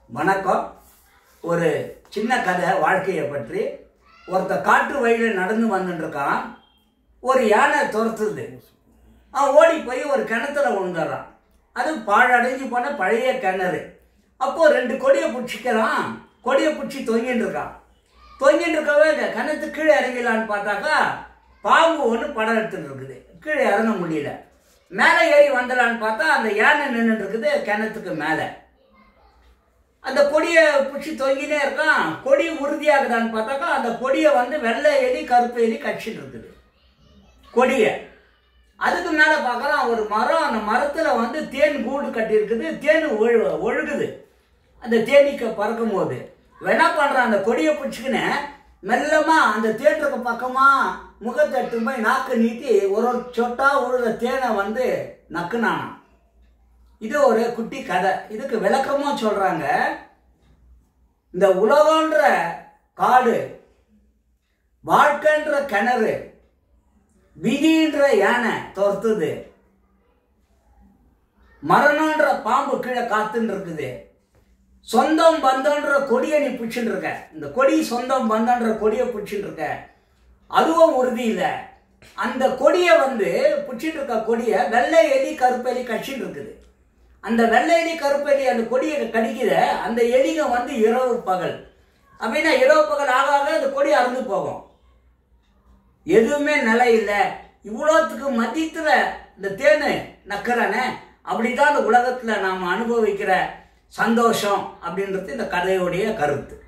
வணக்கம். ஒரு சின்ன கதை வாழ்க்கையை பற்றி. ஒருத்த காட்டு வழியில் நடந்து வந்துட்டு இருக்கான். ஒரு யானை துரத்துது. அவன் ஓடி போய் ஒரு கிணத்துல விழுந்துடுறான். அது பாழடைஞ்சு போன பழைய கிணறு. அப்போ ரெண்டு கொடியை பிடிச்சிக்கிறான். கொடியை பிடிச்சி தொங்கிட்டு இருக்கான். தொங்கிட்டு இருக்கவே கிணத்து கீழே இறங்கலான்னு பார்த்தாக்கா பாம்பு ஒன்று படம் எடுத்துட்டு இருக்குது. கீழே இறங்க முடியல. மேலே ஏறி வந்துடலான்னு பார்த்தா அந்த யானை நின்றுட்டு இருக்குது கிணத்துக்கு மேலே. அந்த கொடியை பிடிச்சி தொங்கினே இருக்கான். கொடி உறுதியாகுதான்னு பார்த்தாக்கா அந்த கொடியை வெள்ளை எலி கருப்பு எலி கட்சிட்டு இருக்குது கொடியை. அதுக்கு மேலே பார்க்கலாம் ஒரு மரம். அந்த மரத்தில் தேன் கூடு கட்டி இருக்குது. தேன் ஒழுகுது. அந்த தேனீக்க பறக்கும் போது என்ன பண்ணுறான், அந்த கொடியை பிடிச்சிக்கின்னு மெல்லமா அந்த தேனுக்கு பக்கமா முகத்தை எடுத்து போய் நாக்கு நீட்டி ஒரு சொட்டா உழுத தேனை நக்குனானான். இது ஒரு குட்டி கதை. இதுக்கு விளக்கமும் சொல்றாங்க. இந்த உலகன்ற காடு, வாழ்க்கைன்ற கிணறு, விதின்ற யானை துரத்துது, மரணன்ற பாம்பு கீழே காத்துன்னு இருக்குது, சொந்தம் பந்தன்ற கொடியை நீ பிடிச்சுட்டு இருக்க. இந்த கொடி சொந்தம் பந்தன்ற கொடியை பிடிச்சிட்டு இருக்க. அதுவும் உறுதி இல்லை. அந்த கொடியை பிடிச்சிட்டு இருக்க கொடியை வெள்ளை எலி கருப்பு எலி கட்சிட்டு இருக்குது. அந்த வெள்ளை எலி கருப்பு எலி அந்த கொடியை கடிக்கிற அந்த எலிங்க இரவு பகல் அப்படின்னா இரவு பகல் ஆக ஆக அந்த கொடி அறுந்து போகும். எதுவுமே நிலை இல்லை. இவ்வளோத்துக்கு மத்தியத்தில் இந்த தேனு நக்கறானே. அப்படிதான் இந்த உலகத்தில் நாம் அனுபவிக்கிற சந்தோஷம் அப்படின்றது இந்த கதையுடைய கருத்து.